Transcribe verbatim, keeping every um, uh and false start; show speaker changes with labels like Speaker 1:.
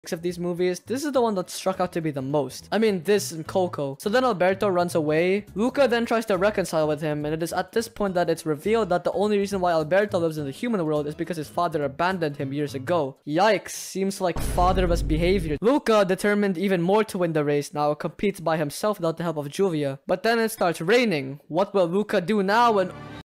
Speaker 1: of these movies, this is the one that struck out to be the most. I mean, this and Coco. So then Alberto runs away. Luca then tries to reconcile with him, and it is at this point that it's revealed that the only reason why Alberto lives in the human world is because his father abandoned him years ago. Yikes, seems like fatherless behavior. Luca, determined even more to win the race now, competes by himself without the help of Julia. But then it starts raining. What will Luca do now when